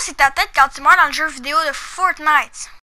c'est ta tête quand tu meurs dans le jeu vidéo de Fortnite.